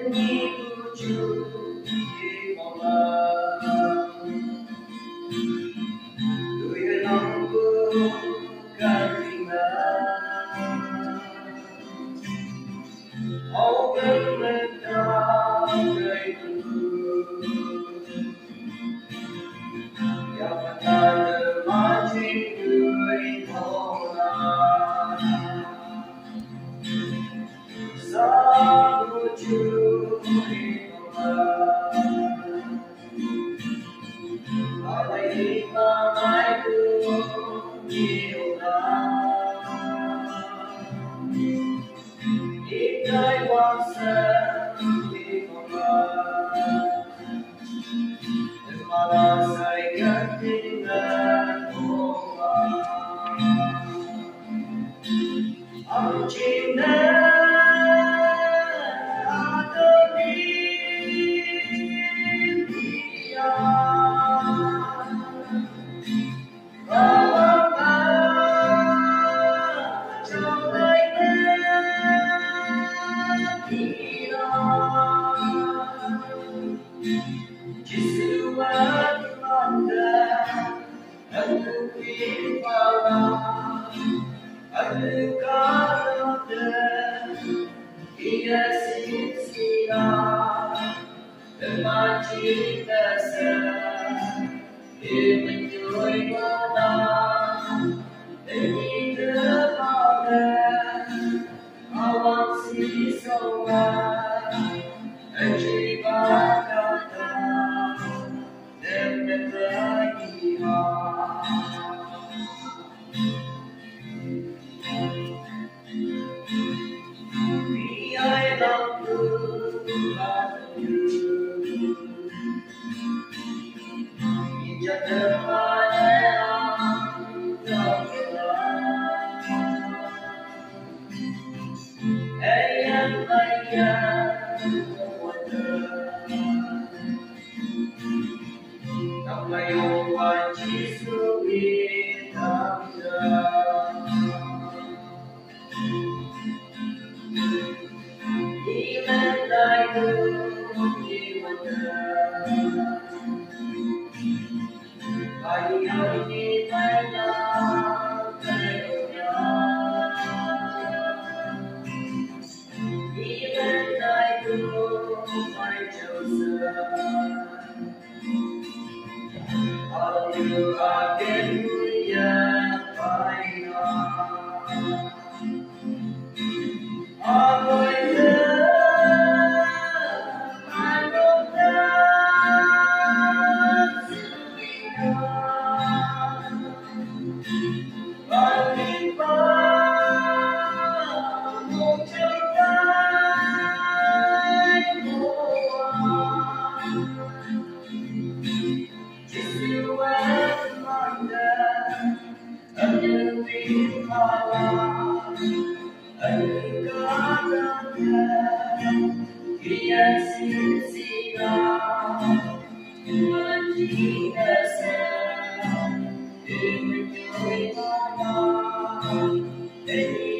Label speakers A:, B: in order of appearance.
A: menyuju di malam Tuyulangku karingan Mau bermedai Yang ada macam duit orang Sabuju hilang Alai mamaiku hilang Ikai wangsa hilang Malah saya tinggal rumah Aku cinta ada di dia Bawa capai dia Jisuat manda Aku pimpala Aku karada Ia sisia Dengan cinta Ia menjuai mana Demi kepada Awak si soal Ajibat kata Dan berlahiran Biar lampu batu Ijat kepada yang tergerak Ayat-ayat Ngayon wajib kita Iman tayo iwanan Ayaw di mana kailangan Iman tayo may Diyosan Ayo akin yang pahina Amoy na manundan sinuyan Pag-ibang mong tiyagay buwan Jisuat manda Ang pimpala Ang karada Ia sisia Dengan cinta Dengan joy mana